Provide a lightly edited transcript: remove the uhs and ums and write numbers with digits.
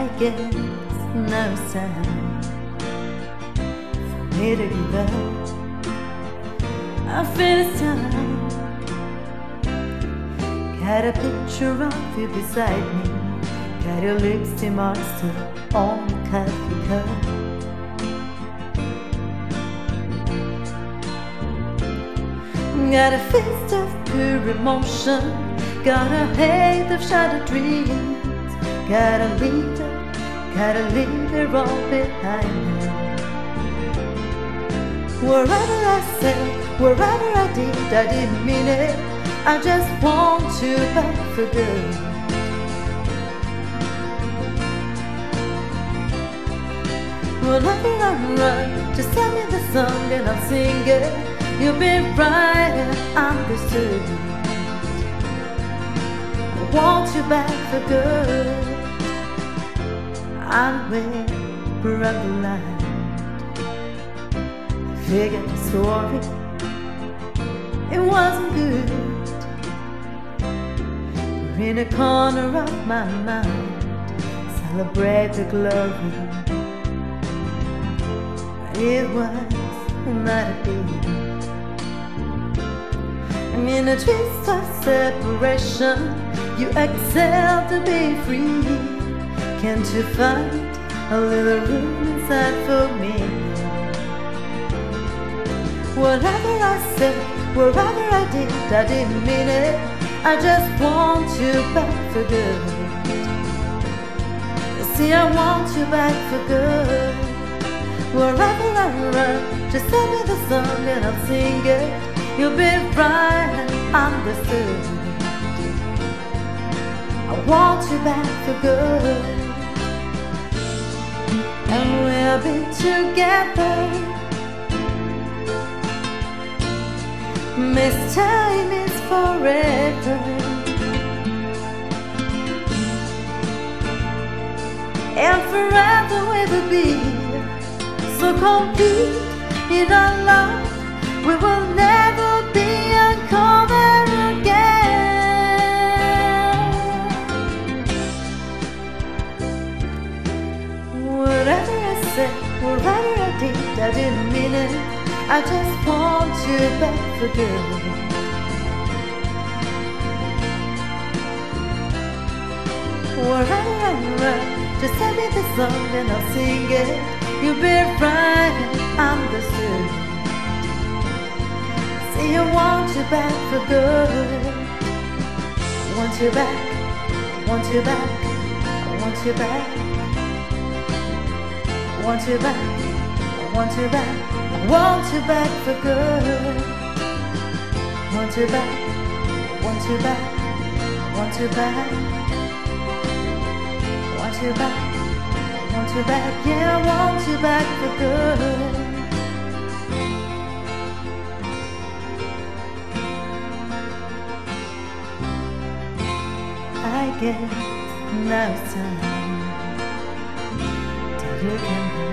I guess now it's time for me to give up. I feel it's time. Got a picture of you beside me, got your lipstick marks still on the coffee cup. Got a fist of pure emotion, got a head of shattered dreams. Gotta leave it all behind now. Wherever I said, wherever I didn't mean it. I just want you back for good. Whenever I run, just send me the song and I'll sing it. You'll be right and understood. I want you back for good. I'm where I'm the line. I figured the story, it wasn't good. You're in a corner of my mind, celebrate the glory. It was not a deal. I'm in a twist of separation. You excel to be free. Can't you find a little room inside for me? Whatever I said, wherever I didn't mean it. I just want you back for good. See, I want you back for good. Wherever I run, just send me the song and I'll sing it. You'll be right and understood. I want you back for good. And we'll be together. This time is forever. And forever we will be so complete in our love. We will never be uncovered again. Whatever I said, whatever I didn't mean it. I just want you back for good. Wherever I run, just send me the song and I'll sing it. You'll be right and understood. See, I want you back for good. I want you back, I want you back, I want you back, I want you back, I want you back, I want you back for good. I want you back, I want you back, I want you back, I want you back, I want you back, yeah, I want you back for good. I guess now it's time to look and